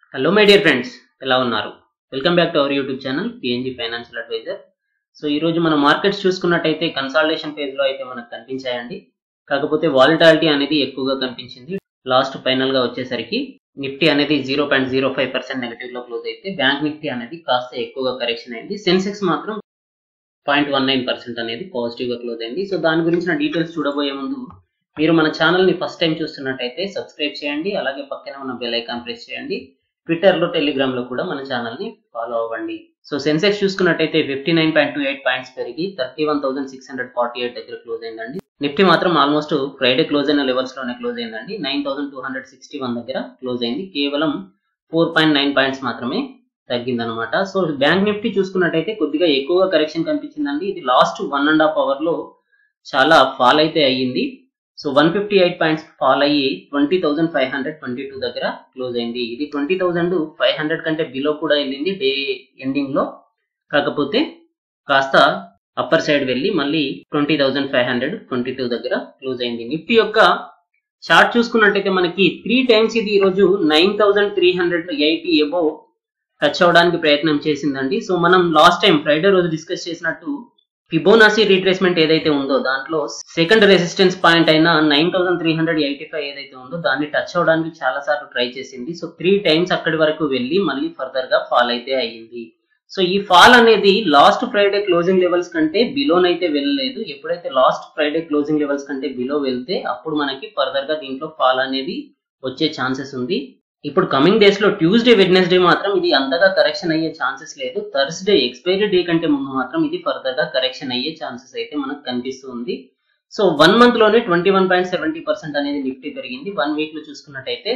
Hello my dear friends, ఎలా ఉన్నారు? Welcome back to our YouTube channel PNG Financial Advisor. So ఈ రోజు మన మార్కెట్స్ చూసుకున్నట్టయితే కన్సాలిడేషన్ ఫేజ్ లో అయితే మనకు కనిపించాయండి. కాకపోతే వాలటాలిటీ అనేది ఎక్కువగా కనిపించింది. లాస్ట్ ఫైనల్ గా వచ్చేసరికి నిఫ్టీ అనేది 0.05% నెగటివ్ లో క్లోజ్ అయితే బ్యాంక్ నిఫ్టీ అనేది కాస్త ఎక్కువగా కరెక్షన్ అయింది. సెన్సెక్స్ మాత్రం 0.19% అనేది పాజిటివ్ గా క్లోజ్ అయింది. సో దాని గురించిన డీటెయిల్స్ చూడబోయే ముందు మీరు మన ఛానల్ ని ఫస్ట్ టైం చూస్తున్నట్టయితే సబ్స్క్రైబ్ చేయండి, అలాగే పక్కనే ఉన్న బెల్ ఐకాన్ ప్రెస్ చేయండి. ట్విట్టర్ లో టెలిగ్రామ్ లో కూడా మన ఛానల్ ని ఫాలో అవ్వండి. సో సెన్సెక్స్ చూసుకున్నట్టయితే 59.28 పాయింట్స్ పెరిగి 31,648 దగ్గర క్లోజ్ అయిందండి. నిఫ్టీ మాత్రం ఆల్మోస్ట్ ఫ్రైడే క్లోజ్ అయిన లెవెల్స్ లోనే క్లోజ్ అయిందండి. 9,261 దగ్గర క్లోజ్ అయింది. కేవలం 4.9 పాయింట్స్ మాత్రమే తగ్గిందనమాట. సో బ్యాంక్ నిఫ్టీ చూసుకున్నట్టయితే కొద్దిగా ఎక్కువగా కరెక్షన్ కనిపించిందండి. ఇది లాస్ట్ 1.5 అవర్ లో చాలా ఫాల్ అయితే అయ్యింది. సో 158 పాయింట్స్ ఫాల్ అయ్యి 20,522 దగ్గర క్లోజ్ అయింది. ఇది 20,500 కంటే బిలో కూడా వెళ్ళింది డే ఎండింగ్ లో. కాకపోతే కాస్త అప్పర్ సైడ్ వెళ్ళి మళ్ళీ 20,522 దగ్గర క్లోజ్ అయింది. నిఫ్టీ యొక్క చార్ట్ చూసుకున్నట్టయితే మనకి 3 టైమ్స్ ఇది ఈరోజు 9,380 ఎబోవ్ టచ్ అవడానికి ప్రయత్నం చేసిందండి. సో మనం లాస్ట్ టైం ఫ్రైడే రోజు డిస్కస్ చేసినట్టు ఫిబోనాసీ రీట్రేస్మెంట్ ఏదైతే ఉందో దాంట్లో సెకండ్ రెసిస్టెన్స్ పాయింట్ అయిన 9,385 ఏదైతే ఉందో దాన్ని టచ్ అవడానికి చాలా సార్లు ట్రై చేసింది. సో 3 టైమ్స్ అక్కడి వరకు వెళ్ళి మళ్ళీ ఫర్దర్ గా ఫాల్ అయితే అయ్యింది. సో ఈ ఫాల్ అనేది లాస్ట్ ఫ్రైడే క్లోజింగ్ లెవెల్స్ కంటే బిలోనైతే వెళ్ళలేదు. ఎప్పుడైతే లాస్ట్ ఫ్రైడే క్లోజింగ్ లెవెల్స్ కంటే బిలో వెళ్తే అప్పుడు మనకి ఫర్దర్ గా దీంట్లో ఫాల్ అనేది వచ్చే ఛాన్సెస్ ఉంది. ఇప్పుడు కమింగ్ డేస్ లో ట్యూస్డే, వెడ్నెస్డే మాత్రం ఇది అంతగా కరెక్షన్ అయ్యే ఛాన్సెస్ లేదు. థర్స్డే ఎక్స్పైరీ డే కంటే ముందు మాత్రం ఇది ఫర్దర్ గా కరెక్షన్ అయ్యే ఛాన్సెస్ అయితే మనకు కనిపిస్తుంది. సో 1 మంత్ లోనే 21.70% అనేది నిఫ్టీ పెరిగింది. 1 వీక్ లో చూసుకున్నట్టయితే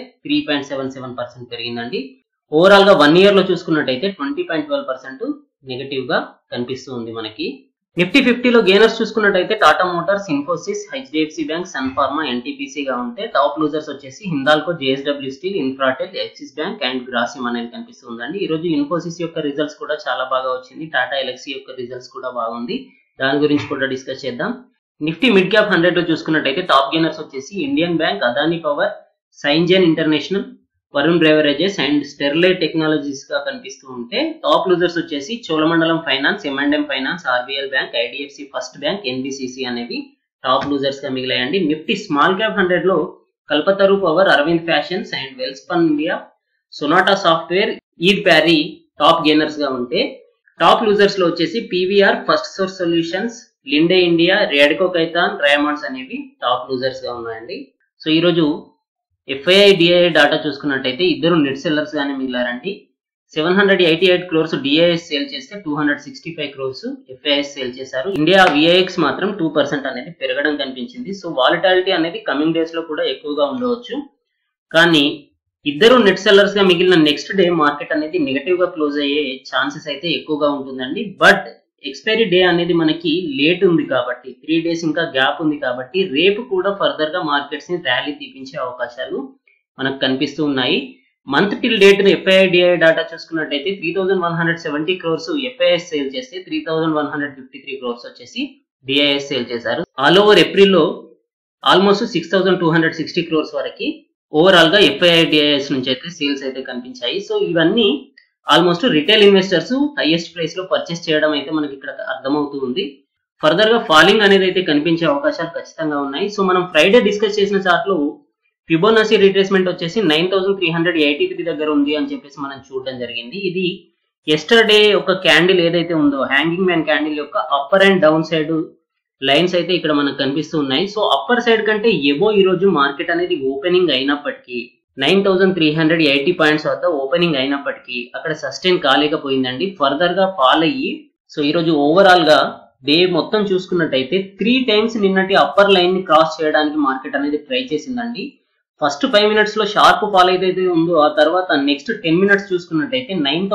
3.77% పెరిగిందండి. ఓవరాల్ గా 1 ఇయర్ లో చూసుకున్నట్టయితే 20.12% నెగటివ్ గా కనిపిస్తుంది మనకి. నిఫ్టీ 50లో గెయినర్స్ చూసుకున్నట్టయితే Tata Motors, Infosys, HDFC bank, Sun Pharma, NTPC గా ఉంటే టాప్ లూజర్స్ వచ్చేసి Hindalco, JSW steel, Infratel, Axis bank and Grasim అనేది కనిపిస్తుందండి. ఈ రోజు ఇన్ఫోసిస్ యొక్క రిజల్ట్స్ కూడా చాలా బాగా వచ్చింది. టాటా ఎల్ఎక్సీ యొక్క రిజల్ట్స్ కూడా బాగుంది. దాని గురించి కూడా డిస్కస్ చేద్దాం. నిఫ్టీ మిడ్ క్యాప్ 100 లో చూసుకున్నట్టయితే టాప్ గెయినర్స్ వచ్చేసి Indian Bank, Adani Power, Syngene international, Varun beverages and Sterlite technologies గా కనిపిస్తూ ఉంటే టాప్ లూజర్స్ వచ్చేసి Cholamandalam finance, M&M finance, RBL bank, IDFC first bank, NBCC అనేవి టాప్ లూజర్స్ గా మిగిలాయండి. నిఫ్టీ స్మాల్ క్యాప్ 100 లో Kalpataru power, Arvind fashions and Welspun India, Sonata software, EID Parry top gainers గా ఉంటే టాప్ లూజర్స్ లో వచ్చేసి PVR, first source solutions, Linde India, రేడ్కో Khaitan, Raymonds అనేవి టాప్ లూజర్స్ గా ఉన్నాయండి. సో ఈ రోజు FII, DII డాటా చూసుకున్నట్టయితే ఇద్దరు నెట్ సెల్లర్స్ గానే మిగిలారండి. 788 క్రోర్స్ DIS సేల్ చేస్తే 265 క్రోర్స్ FIS సేల్ చేశారు. ఇండియా VIX మాత్రం 2% అనేది పెరగడం కనిపించింది. సో వాలటాలిటీ అనేది కమింగ్ డేస్ లో కూడా ఎక్కువగా ఉండవచ్చు. కానీ ఇద్దరు నెట్ సెల్లర్స్ గా మిగిలిన నెక్స్ట్ డే మార్కెట్ అనేది నెగటివ్ గా క్లోజ్ అయ్యే ఛాన్సెస్ అయితే ఎక్కువగా ఉంటుందండి. బట్ ఎక్స్పైరీ డే అనేది మనకి లేట్ ఉంది కాబట్టి 3 డేస్ ఇంకా గ్యాప్ ఉంది కాబట్టి రేపు కూడా ఫర్దర్ గా మార్కెట్స్ ని ర్యాలీ తీపించే అవకాశాలు మనకు కనిపిస్తూ ఉన్నాయి. Month till date FII, DII data చూసుకున్నట్టయితే 3,170 క్రోర్స్ FIS సేల్ చేస్తే 3,153 క్రోర్స్ వచ్చేసి DIS సేల్ చేశారు. ఆల్ ఓవర్ ఏప్రిల్ లో ఆల్మోస్ట్ 6,260 క్రోర్స్ వరకు ఓవరాల్ గా FII, DIS నుంచి అయితే సేల్స్ అయితే కనిపించాయి. సో ఇవన్నీ almost retail investors highest price లో పర్చేస్ చేయడం అయితే మనకి ఇక్కడ అర్థమవుతూ ఉంది. ఫర్దర్ గా ఫాలింగ్ అనేది అయితే కనిపించే అవకాశాలు ఖచ్చితంగా ఉన్నాయి. సో మనం ఫ్రైడే డిస్కస్ చేసిన చార్ట్ లో ఫిబోనాసీ రిట్రేస్మెంట్ వచ్చేసి 9,383 దగ్గర ఉంది అని చెప్పేసి మనం చూడడం జరిగింది. ఇది ఎస్టర్డే ఒక క్యాండిల్ ఏదైతే ఉందో హ్యాంగింగ్ మ్యాన్ క్యాండిల్ యొక్క upper and down side lines అయితే ఇక్కడ మనకు కనిపిస్తూ ఉన్నాయి. సో అప్పర్ సైడ్ కంటే ఎబో ఈ రోజు మార్కెట్ అనేది ఓపెనింగ్ అయినప్పటికీ 9,380 పాయింట్స్ వద్ద ఓపెనింగ్ అయినప్పటికీ అక్కడ సస్టైన్ కాలేకపోయిందండి. ఫర్దర్ గా ఫాల్ అయ్యి సో ఈ రోజు ఓవరాల్ గా డే మొత్తం చూసుకున్నట్టయితే 3 టైమ్స్ నిన్నటి అప్పర్ లైన్ ని క్రాస్ చేయడానికి మార్కెట్ అనేది ట్రై చేసిందండి. ఫస్ట్ 5 మినిట్స్ లో షార్ప్ ఫాల్ ఏదైతే ఉందో ఆ తర్వాత నెక్స్ట్ 10 మినిట్స్ చూసుకున్నట్టయితే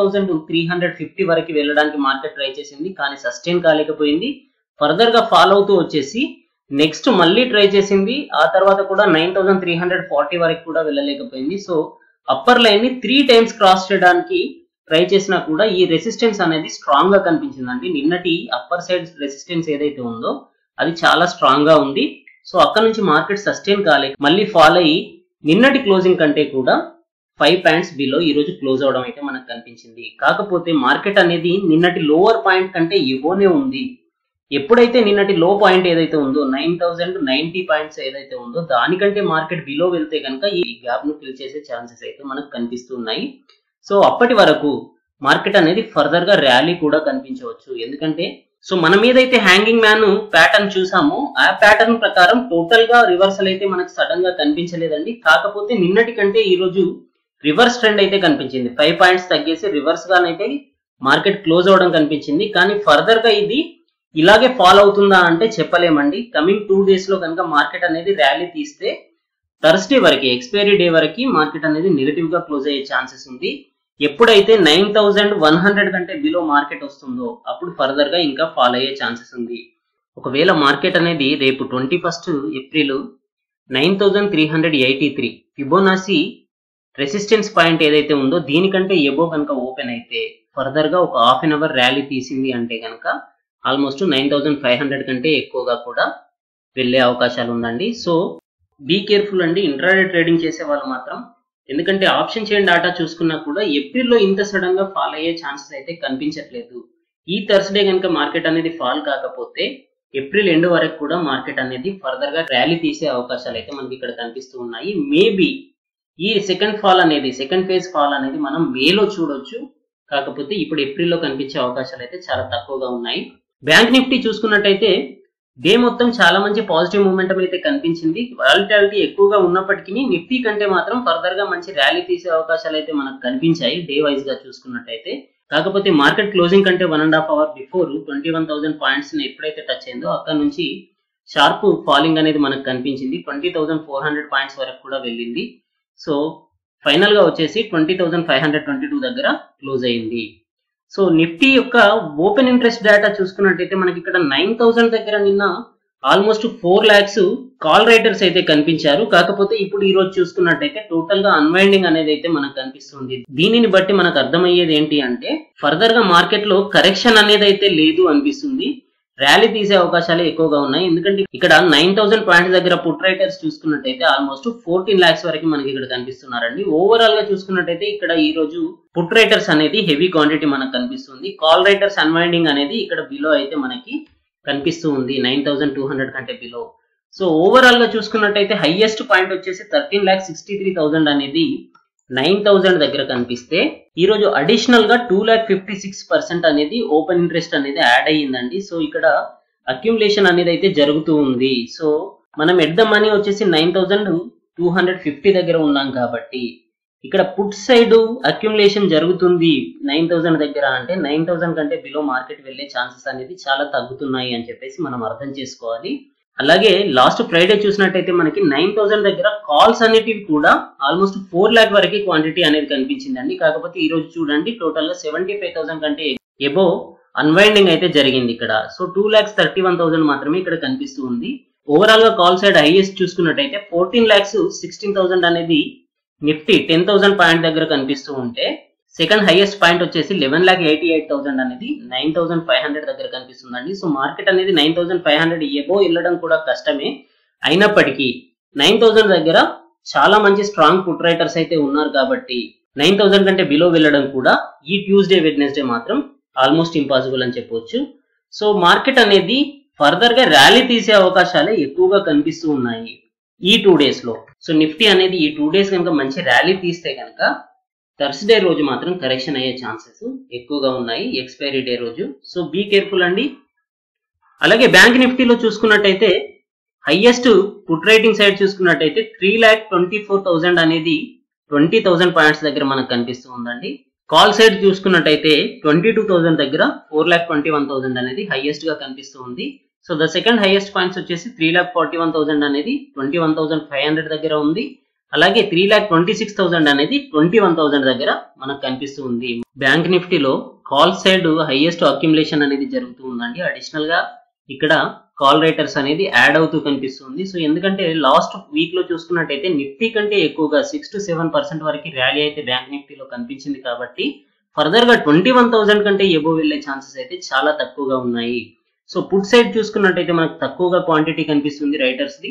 9,350 వరకు వెళ్ళడానికి మార్కెట్ ట్రై చేసింది. కానీ సస్టైన్ కాలేకపోయింది. ఫర్దర్ గా ఫాల్ అవుతూ వచ్చేసి నెక్స్ట్ మళ్ళీ ట్రై చేసింది. ఆ తర్వాత కూడా 9,340 వరకు కూడా వెళ్ళలేకపోయింది. సో అప్పర్ లైన్ ని 3 టైమ్స్ క్రాస్ చేయడానికి ట్రై చేసినా కూడా ఈ రెసిస్టెన్స్ అనేది స్ట్రాంగ్ గా కనిపించిందండి. నిన్నటి అప్పర్ సైడ్ రెసిస్టెన్స్ ఏదైతే ఉందో అది చాలా స్ట్రాంగ్ గా ఉంది. సో అక్కడ నుంచి మార్కెట్ సస్టైన్ కాలేక మళ్ళీ ఫాల్ అయ్యి నిన్నటి క్లోజింగ్ కంటే కూడా 5 పాయింట్స్ బిలో ఈ రోజు క్లోజ్ అవడం అయితే మనకు కనిపించింది. కాకపోతే మార్కెట్ అనేది నిన్నటి లోవర్ పాయింట్ కంటే ఎబోనే ఉంది. ఎప్పుడైతే నిన్నటి లో పాయింట్ ఏదైతే ఉందో 9090 పాయింట్స్ ఏదైతే ఉందో దానికంటే మార్కెట్ బిలో వెళ్తే కనుక ఈ గ్యాప్ ను ఫిల్ చేసే ఛాన్సెస్ అయితే మనకు కనిపిస్తున్నాయి. సో అప్పటి వరకు మార్కెట్ అనేది ఫర్దర్ గా ర్యాలీ కూడా కనిపించవచ్చు. ఎందుకంటే సో మనం ఏదైతే హ్యాంగింగ్ మ్యాన్ ప్యాటర్న్ చూసామో ఆ ప్యాటర్న్ ప్రకారం టోటల్ గా రివర్సల్ అయితే మనకు సడన్ గా కనిపించలేదండి. కాకపోతే నిన్నటి కంటే ఈ రోజు రివర్స్ ట్రెండ్ అయితే కనిపించింది. 5 పాయింట్స్ తగ్గేసి రివర్స్ గానైతే మార్కెట్ క్లోజ్ అవడం కనిపించింది. కానీ ఫర్దర్ గా ఇది ఇలాగే ఫాలో అవుతుందా అంటే చెప్పలేమండి. కమింగ్ 2 డేస్ లో కనుక మార్కెట్ అనేది ర్యాలీ తీస్తే థర్స్డే వరకు ఎక్స్పైరీ డే వరకు మార్కెట్ అనేది నెగటివ్ గా క్లోజ్ అయ్యే ఛాన్సెస్ ఉంది. ఎప్పుడైతే 9100 కంటే బిలో మార్కెట్ వస్తుందో అప్పుడు ఫర్దర్ గా ఇంకా ఫాలో అయ్యే ఛాన్సెస్ ఉంది. ఒకవేళ మార్కెట్ అనేది రేపు 21 ఏప్రిల్ 9383 ఫిబోనాసి రెసిస్టెన్స్ పాయింట్ ఏదైతే ఉందో దీనికంటే ఎబో కనుక ఓపెన్ అయితే ఫర్దర్ గా ఒక హాఫ్ అన్ అవర్ ర్యాలీ తీసింది అంటే కనుక ఆల్మోస్ట్ 9500 కంటే ఎక్కువగా కూడా వెళ్ళే అవకాశాలు ఉందండి. సో బీ కేర్ఫుల్ అండి ఇంట్రాడే ట్రేడింగ్ చేసే వాళ్ళు మాత్రం. ఎందుకంటే ఆప్షన్ చైన్ డాటా చూసుకున్నా కూడా ఏప్రిల్లో ఇంత సడన్ గా ఫాల్ అయ్యే ఛాన్సెస్ అయితే కనిపించట్లేదు. ఈ థర్స్డే కనుక మార్కెట్ అనేది ఫాల్ కాకపోతే ఏప్రిల్ ఎండ్ వరకు కూడా మార్కెట్ అనేది ఫర్దర్ గా ర్యాలీ తీసే అవకాశాలు అయితే మనకి ఇక్కడ కనిపిస్తూ ఉన్నాయి. మేబీ ఈ సెకండ్ ఫేజ్ ఫాల్ అనేది మనం మేలో చూడొచ్చు. కాకపోతే ఇప్పుడు ఏప్రిల్లో కనిపించే అవకాశాలు అయితే చాలా తక్కువగా ఉన్నాయి. బ్యాంక్ నిఫ్టీ చూసుకున్నట్టయితే డే మొత్తం చాలా మంచి పాజిటివ్ మూమెంటం అయితే కనిపించింది. వాలటిలిటీ ఎక్కువగా ఉన్నప్పటికీ నిఫ్టీ కంటే మాత్రం ఫర్దర్ గా మంచి ర్యాలీ తీసే అవకాశాలు అయితే మనకు కనిపించాయి డే వైజ్ గా చూసుకున్నట్టయితే. కాకపోతే మార్కెట్ క్లోజింగ్ కంటే 1.5 అవర్ బిఫోర్ 21,000 పాయింట్స్ ని ఎప్పుడైతే టచ్ అయిందో అక్కడ నుంచి షార్ప్ ఫాలింగ్ అనేది మనకు కనిపించింది. 20,400 పాయింట్స్ వరకు కూడా వెళ్ళింది. సో ఫైనల్ గా వచ్చేసి 20,522 దగ్గర క్లోజ్ అయింది. సో నిఫ్టీ యొక్క ఓపెన్ ఇంట్రెస్ట్ డేటా చూసుకున్నట్టయితే మనకి ఇక్కడ 9,000 దగ్గర నిన్న ఆల్మోస్ట్ 4 lakhs కాల్ రైటర్స్ అయితే కనిపించారు. కాకపోతే ఇప్పుడు ఈ రోజు చూసుకున్నట్టయితే టోటల్ గా అన్వైండింగ్ అనేది అయితే మనకు కనిపిస్తుంది. దీనిని బట్టి మనకు అర్థమయ్యేది ఏంటి అంటే ఫర్దర్ గా మార్కెట్ లో కరెక్షన్ అనేది అయితే లేదు అనిపిస్తుంది. ర్యాలీ తీసే అవకాశాలు ఎక్కువగా ఉన్నాయి. ఎందుకంటే ఇక్కడ 9,000 పాయింట్స్ దగ్గర పుట్ రైటర్స్ చూసుకున్నట్టయితే ఆల్మోస్ట్ 14 lakhs వరకు మనకి ఇక్కడ కనిపిస్తున్నారండి. ఓవరాల్ గా చూసుకున్నట్టయితే ఇక్కడ ఈ రోజు పుట్ రైటర్స్ అనేది హెవీ క్వాంటిటీ మనకు కనిపిస్తుంది. కాల్ రైటర్స్ అన్వైండింగ్ అనేది ఇక్కడ బిలో అయితే మనకి కనిపిస్తూ ఉంది 9,200 కంటే బిలో. సో ఓవరాల్ గా చూసుకున్నట్టయితే హైయెస్ట్ పాయింట్ వచ్చేసి 13,63,000 అనేది 9,000 దగ్గర కనిపిస్తే ఈ రోజు అడిషనల్ గా 2,56% అనేది ఓపెన్ ఇంట్రెస్ట్ అనేది యాడ్ అయ్యిందండి. సో ఇక్కడ అక్యుములేషన్ అనేది అయితే జరుగుతూ ఉంది. సో మనం ఎట్ ద మనీ వచ్చేసి 9,250 దగ్గర ఉన్నాం కాబట్టి ఇక్కడ పుట్ సైడ్ అక్యుములేషన్ జరుగుతుంది 9,000 దగ్గర అంటే 9,000 కంటే బిలో మార్కెట్ వెళ్లే ఛాన్సెస్ అనేది చాలా తగ్గుతున్నాయి అని చెప్పేసి మనం అర్థం చేసుకోవాలి. అలాగే లాస్ట్ ఫ్రైడే చూసినట్టయితే మనకి 9,000 దగ్గర కాల్స్ అనేటివి కూడా ఆల్మోస్ట్ 4 lakh వరకు క్వాంటిటీ అనేది కనిపించిందండి. కాకపోతే ఈ రోజు చూడండి టోటల్ గా 75,000 కంటే ఎబో అన్వైండింగ్ అయితే జరిగింది ఇక్కడ. సో 2,31,000 మాత్రమే ఇక్కడ కనిపిస్తూ ఉంది. ఓవరాల్ గా కాల్ సైడ్ హైయెస్ట్ చూసుకున్నట్టయితే 14,16,000 అనేది నిఫ్టీ 10,000 పాయింట్ దగ్గర కనిపిస్తూ ఉంటే సెకండ్ హైయెస్ట్ పాయింట్ వచ్చేసి 11,88,000 అనేది 9,500 దగ్గర కనిపిస్తుందండి. సో మార్కెట్ అనేది 9,500 ఎబో వెళ్ళడం కూడా కష్టమే. అయినప్పటికీ 9,000 దగ్గర చాలా మంచి స్ట్రాంగ్ పుట్ రైటర్స్ అయితే ఉన్నారు కాబట్టి 9,000 కంటే బిలో వెళ్ళడం కూడా ఈ ట్యూస్డే వెడ్నెస్డే మాత్రం ఆల్మోస్ట్ ఇంపాసిబుల్ అని చెప్పొచ్చు. సో మార్కెట్ అనేది ఫర్దర్ గా ర్యాలీ తీసే అవకాశాలే ఎక్కువగా కనిపిస్తూ ఉన్నాయి ఈ 2 days లో. సో నిఫ్టీ అనేది ఈ 2 days కనుక మంచి ర్యాలీ తీస్తే కనుక థర్స్డే రోజు మాత్రం కరెక్షన్ అయ్యే ఛాన్సెస్ ఎక్కువగా ఉన్నాయి ఎక్స్పైరీ డే రోజు. సో బీ కేర్ఫుల్ అండి. అలాగే బ్యాంక్ నిఫ్టీలో చూసుకున్నట్టయితే హైయెస్ట్ పుట్ రైటింగ్ సైడ్ చూసుకున్నట్టయితే 3,24,000 అనేది 20,000 పాయింట్స్ దగ్గర మనకు కనిపిస్తూ ఉందండి. కాల్ సైడ్ చూసుకున్నట్టయితే 22,000 దగ్గర 4,21,000 అనేది హైయెస్ట్ గా కనిపిస్తూ ఉంది. So the second highest points వచ్చేసి 3,41,000 అనేది 21,500 దగ్గర ఉంది. అలాగే 3,26,000 అనేది 21,000 దగ్గర మనకు కనిపిస్తూ ఉంది. బ్యాంక్ నిఫ్టీలో కాల్ సైడ్ హైయెస్ట్ అక్యుములేషన్ అనేది జరుగుతూ ఉందండి. అడిషనల్ గా ఇక్కడ కాల్ రైటర్స్ అనేది యాడ్ అవుతూ కనిపిస్తుంది. సో ఎందుకంటే లాస్ట్ వీక్ లో చూసుకున్నట్టయితే నిఫ్టీ కంటే ఎక్కువగా 6 to 7% వరకు ర్యాలీ అయితే బ్యాంక్ నిఫ్టీలో కనిపించింది కాబట్టి ఫర్దర్ గా 21,000 కంటే ఎబో వెళ్లే ఛాన్సెస్ అయితే చాలా తక్కువగా ఉన్నాయి. సో పుట్ సైడ్ చూసుకున్నట్టయితే మనకు తక్కువగా క్వాంటిటీ కనిపిస్తుంది రైటర్స్ ది.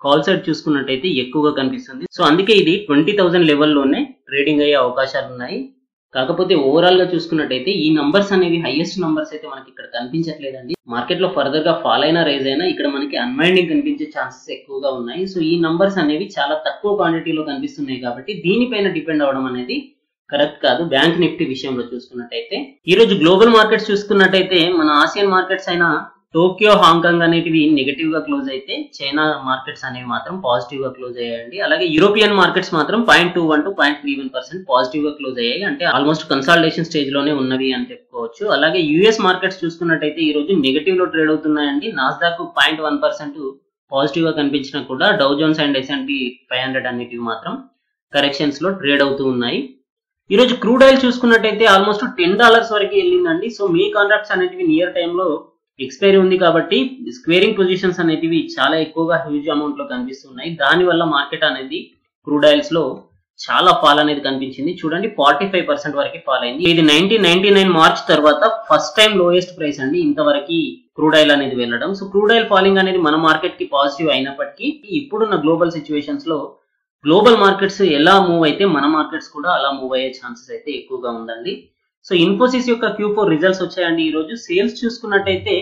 కాల్ సైడ్ చూసుకున్నట్టయితే ఎక్కువగా కనిపిస్తుంది. సో అందుకే ఇది 20,000 లెవెల్లోనే ట్రేడింగ్ అయ్యే అవకాశాలు ఉన్నాయి. కాకపోతే ఓవరాల్ గా చూసుకున్నట్టయితే ఈ నంబర్స్ అనేవి హైయెస్ట్ నంబర్స్ అయితే మనకి ఇక్కడ కనిపించట్లేదండి. మార్కెట్ లో ఫర్దర్ గా ఫాల్ అయినా రైజ్ అయినా ఇక్కడ మనకి అన్వైండింగ్ కనిపించే ఛాన్సెస్ ఎక్కువగా ఉన్నాయి. సో ఈ నంబర్స్ అనేవి చాలా తక్కువ క్వాంటిటీలో కనిపిస్తున్నాయి కాబట్టి దీనిపైన డిపెండ్ అవడం అనేది కరెక్ట్ కాదు. బ్యాంక్ నిఫ్టీ విషయంలో చూసుకున్నట్టయితే ఈ రోజు గ్లోబల్ మార్కెట్స్ చూసుకున్నట్టయితే మన ఆసియన్ మార్కెట్స్ అయిన టోక్యో, హాంకాంగ్ అనేటివి నెగటివ్ గా క్లోజ్ అయితే చైనా మార్కెట్స్ అనేవి మాత్రం పాజిటివ్ గా క్లోజ్ అయ్యాయండి. అలాగే యూరోపియన్ మార్కెట్స్ మాత్రం 0.21 to 0.31% పాజిటివ్ గా క్లోజ్ అయ్యాయి. అంటే ఆల్మోస్ట్ కన్సాలిడేషన్ స్టేజ్ లోనే ఉన్నవి అని చెప్పుకోవచ్చు. అలాగే యుఎస్ మార్కెట్స్ చూసుకున్నట్టయితే ఈ రోజు నెగటివ్ లో ట్రేడ్ అవుతున్నాయండి. నాస్డాక్ 0.1% పాజిటివ్ గా కనిపించినా కూడా డౌ జోన్స్ అండ్ S&P 500 అనేటివి మాత్రం కరెక్షన్స్ లో ట్రేడ్ అవుతూ ఉన్నాయి. ఈ రోజు క్రూడ్ ఆయిల్ చూసుకున్నట్టయితే ఆల్మోస్ట్ $10 వరకు వెళ్ళిందండి. సో మీ కాంట్రాక్ట్స్ అనేటివి నియర్ టైమ్ లో ఎక్స్పైరీ ఉంది కాబట్టి స్క్వేరింగ్ పొజిషన్స్ అనేటివి చాలా ఎక్కువగా హ్యూజ్ అమౌంట్ లో కనిపిస్తున్నాయి. దాని వల్ల మార్కెట్ అనేది క్రూడ్ ఆయిల్స్ లో చాలా ఫాల్ అనేది కనిపించింది. చూడండి 45% వరకు ఫాల్ అయింది. ఇది 1999 మార్చ్ తర్వాత ఫస్ట్ టైం లోయెస్ట్ ప్రైస్ అండి ఇంతవరకు క్రూడ్ ఆయిల్ అనేది వెళ్ళడం. సో క్రూడ్ ఆయిల్ ఫాలింగ్ అనేది మన మార్కెట్ కి పాజిటివ్ అయినప్పటికీ ఇప్పుడున్న గ్లోబల్ సిచ్యువేషన్స్ లో గ్లోబల్ మార్కెట్స్ ఎలా మూవ్ అయితే మన మార్కెట్స్ కూడా అలా మూవ్ అయ్యే ఛాన్సెస్ అయితే ఎక్కువగా ఉందండి. సో ఇన్ఫోసిస్ యొక్క Q4 రిజల్ట్స్ వచ్చాయండి. ఈ రోజు సేల్స్ చూసుకున్నట్టయితే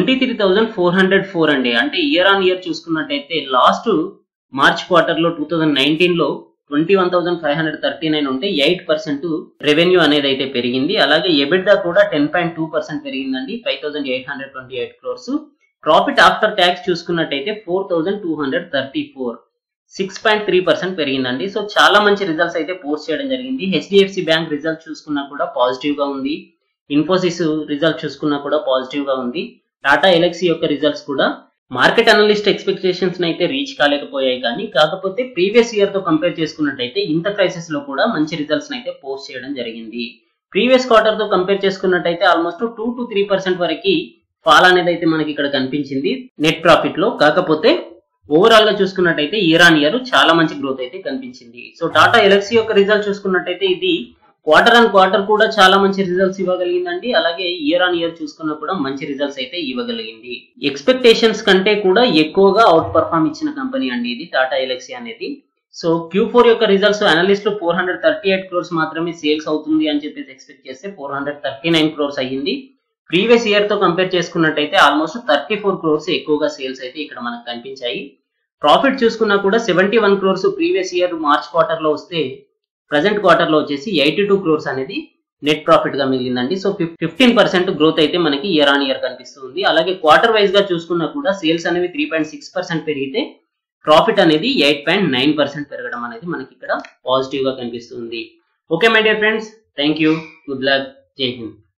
23,404 అండి. అంటే ఇయర్ ఆన్ ఇయర్ చూసుకున్నట్టయితే లాస్ట్ మార్చ్ క్వార్టర్ లో 2019 లో 21,539 ఉంటే 8% రెవెన్యూ అనేది అయితే పెరిగింది. అలాగే ఎబిట్డా కూడా 10.2% పెరిగిందండి, 5,828 crores. ప్రాఫిట్ ఆఫ్టర్ ట్యాక్స్ చూసుకున్నట్టయితే 4,234, 6.3% పెరిగిందండి. సో చాలా మంచి రిజల్ట్స్ అయితే పోస్ట్ చేయడం జరిగింది. HDFC బ్యాంక్ రిజల్ట్ చూసుకున్నా కూడా పాజిటివ్ గా ఉంది. ఇన్ఫోసిస్ రిజల్ట్ చూసుకున్నా కూడా పాజిటివ్ గా ఉంది. టాటా ఎల్ఎక్సీ యొక్క రిజల్ట్స్ కూడా మార్కెట్ అనలిస్ట్ ఎక్స్పెక్టేషన్స్ అయితే రీచ్ కాలేకపోయాయి. కానీ కాకపోతే ప్రీవియస్ ఇయర్ తో కంపేర్ చేసుకున్నట్టయితే ఇంత క్రైసిస్ లో కూడా మంచి రిజల్ట్స్ అయితే పోస్ట్ చేయడం జరిగింది. ప్రీవియస్ క్వార్టర్ తో కంపేర్ చేసుకున్నట్టయితే ఆల్మోస్ట్ 2 to 3% వరకు ఫాల్ అనేది అయితే మనకి ఇక్కడ కనిపించింది నెట్ ప్రాఫిట్ లో. కాకపోతే ఓవరాల్ గా చూసుకున్నట్టయితే ఇయర్ ఆన్ ఇయర్ చాలా మంచి గ్రోత్ అయితే కనిపించింది. సో టాటా ఎల్ఎక్సీ యొక్క రిజల్ట్ చూసుకున్నట్టయితే ఇది క్వార్టర్ ఆన్ క్వార్టర్ కూడా చాలా మంచి రిజల్ట్స్ ఇవ్వగలిగిందండి. అలాగే ఇయర్ ఆన్ ఇయర్ చూసుకున్నా కూడా మంచి రిజల్ట్స్ అయితే ఇవ్వగలిగింది. ఎక్స్పెక్టేషన్స్ కంటే కూడా ఎక్కువగా అవుట్ పర్ఫార్మ్ ఇచ్చిన కంపెనీ అండి ఇది టాటా ఎల్ఎక్సీ అనేది. సో Q4 యొక్క రిజల్ట్స్ అనలిస్టులు 438 crores మాత్రమే సేల్స్ అవుతుంది అని చెప్పేసి ఎక్స్పెక్ట్ చేస్తే 439 crores అయ్యింది. ప్రీవియస్ ఇయర్ తో కంపేర్ చేసుకున్నట్టయితే ఆల్మోస్ట్ 34 crores ఎక్కువగా సేల్స్ అయితే ఇక్కడ మనకు కనిపించాయి. ప్రాఫిట్ చూసుకున్నా కూడా 71 crores previous year March quarter లో వస్తే ప్రజెంట్ క్వార్టర్ లో వచ్చేసి 82 crores అనేది నెట్ ప్రాఫిట్ గా మిగిలిందండి. సో 15% గ్రోత్ అయితే మనకి ఇయర్ ఆన్ ఇయర్ కనిపిస్తుంది. అలాగే క్వార్టర్ వైజ్ గా చూసుకున్నా కూడా సేల్స్ అనేవి 3.6% పెరిగితే ప్రాఫిట్ అనేది 8.9% పెరగడం అనేది మనకి ఇక్కడ పాజిటివ్ గా కనిపిస్తుంది. Okay my dear friends, thank you, good luck, జై హింద్.